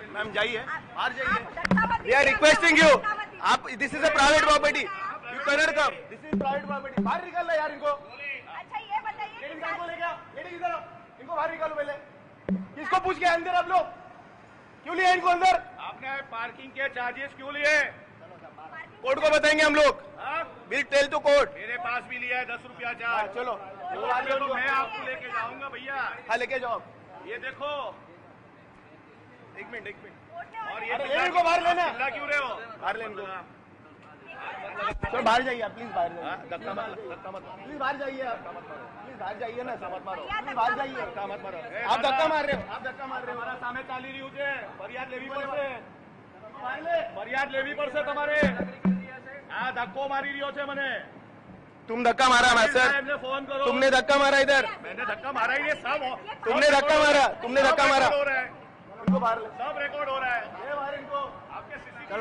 Ma'am जाइए, बाहर जाइए। वी आर रिक्वेस्टिंग यू, आप this is a private property, you cannot come, this is private property. बाहर निकालना यार इनको। अच्छा ये बताइए, लेडीज को लेके आओ, लेडीज इधर आओ, इनको बाहर निकालो पहले। किसको पूछ के अंदर आप लोग क्यों लिए इनको अंदर? आपने पार्किंग के चार्जेस क्यों लिए? कोर्ट को बताएंगे हम लोग। Bill tell to court. मेरे पास भी लिया है 10 रुपया चार्ज। चलो तो मैं आपको लेके जाऊंगा भैया। हाँ लेके जाओ। ये देखो, एक मिनट। और ये इनको बाहर लेना, क्यों रहे हो? बाहर लेने दो। चलो बाहर जाइए आप, प्लीज बाहर जाइए। धक्का मत, प्लीज बाहर जाइए आप, प्लीज बाहर जाइए ना, मत मारो, प्लीज बाहर जाइए। धक्का मत मारो, आप धक्का मार रहे हो, आप धक्का मार रहे हो। हमारा सामने चाली रही है, फरियाद लेवी પડશે, फरियाद लेवी પડશે તમારે। हाँ धक्को मारी रही हो मैंने। तुम धक्का मारा मैं सर, फोन करो। तुमने धक्का मारा इधर। मैंने धक्का मारा ही है सब, तुमने धक्का मारा, तुमने धक्का मारा। इनको बाहर, सब रिकॉर्ड हो रहा है। ये बाहर इनको, आपके चलो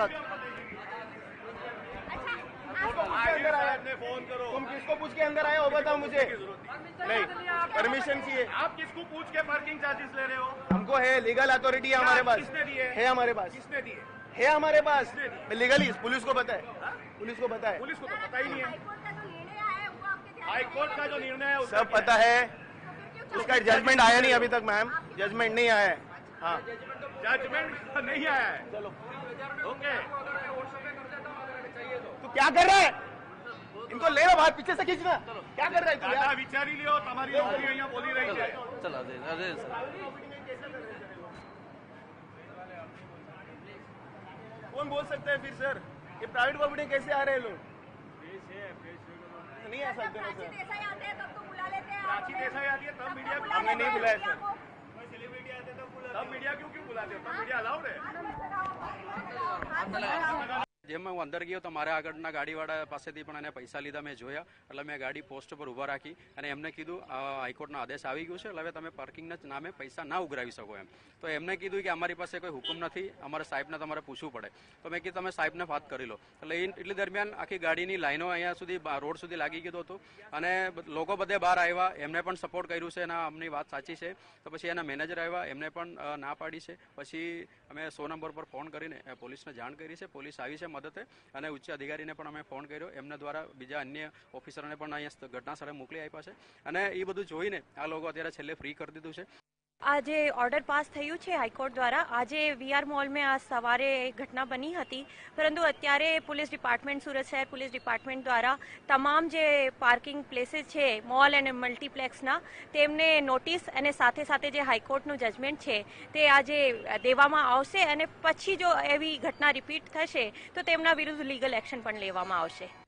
फोन करो। तुम किसको पूछ के अंदर आए हो बताओ मुझे। नहीं, परमिशन चाहिए। आप किसको पूछ के पार्किंग चार्जेस ले रहे हो? हमको है, लीगल अथॉरिटी है हमारे पास। किसने दिए? है हमारे पास। किसने दिए? है हमारे पास। लीगली पुलिस को पता है, पुलिस को पता है। पुलिस को तो पता ही नहीं है। हाई कोर्ट का जो निर्णय है सब पता है, उसका जजमेंट आया नहीं अभी तक मैम, जजमेंट नहीं आया है। हाँ जजमेंट नहीं आया है। चलो ओके, तो क्या कर रहा है? इनको ले लो बाहर, पीछे से खींचना। क्या कर रहा है? दादा विचारी लियो, तुम्हारी नौकरी यहाँ बोली रही है। चलो अरे कौन बोल सकता है फिर सर? ये प्राइवेट प्रॉपर्टी कैसे आ रहे हैं लोग? नहीं आ सकते ना सर। प्राची देसाई आते हैं तब मीडिया, हमने नहीं बुलाया सर। सेलिब्रिटी आते तब मीडिया क्यों बुलाते हो? तब मीडिया अलाउड है? જેમ હું અંદર ગયો તો મારા આગળના ગાડીવાળા પાસેથી પણ એને પૈસા લીધા મેં જોયા, એટલે મેં ગાડી પોસ્ટ પર ઊભા રાખી અને એમને કીધું હાઈકોર્ટનો આદેશ આવી ગયો છે, એટલે હવે તમે પાર્કિંગના નામે પૈસા ના ઉઘરાવી શકો એમ। તો એમને કીધું કે અમારી પાસે કોઈ હુકમ નથી, અમારે સાહેબને તમારે પૂછવું પડે। તો મેં કીધું તમે સાહેબને વાત કરી લો। એટલે એટલી દરમિયાન આખી ગાડીની લાઈનો અહીંયા સુધી રોડ સુધી લાગી ગયું હતું અને લોકો બધે બહાર આવ્યા, એમને પણ સપોર્ટ કર્યું છે અને અમની વાત સાચી છે। તો પછી એના મેનેજર આવ્યા, એમને પણ ના પાડી છે। પછી અમે 100 નંબર પર ફોન કરીને પોલીસને જાણ કરી છે, પોલીસ આવી છે મદદે અને ઉચ્ચ અધિકારીને પણ અમે ફોન કર્યો, એમના દ્વારા બીજા અન્ય ઓફિસરોને પણ અહીંયા ઘટના સ્થળે મોકલી આપ્યા છે અને એ બધું જોઈને આ લોકો અત્યારે છેલ્લે ફ્રી કરી દીધું છે। આજે ઓર્ડર પાસ થયું છે હાઈકોર્ટ દ્વારા। આજે વીઆર મોલ में आज સવારે ઘટના બની હતી, પરંતુ અત્યારે પોલીસ ડિપાર્ટમેન્ટ, સુરત શહેર પોલીસ ડિપાર્ટમેન્ટ દ્વારા તમામ જે પાર્કિંગ પ્લેસીસ છે મોલ અને મલ્ટીપ્લેક્સના, તેમને નોટિસ અને સાથે સાથે જે હાઈકોર્ટનું જજમેન્ટ છે તે આજે દેવામાં આવશે અને પછી જો એવી ઘટના રિપીટ થશે તો તેમના વિરુદ્ધ લીગલ એક્શન પણ લેવામાં આવશે।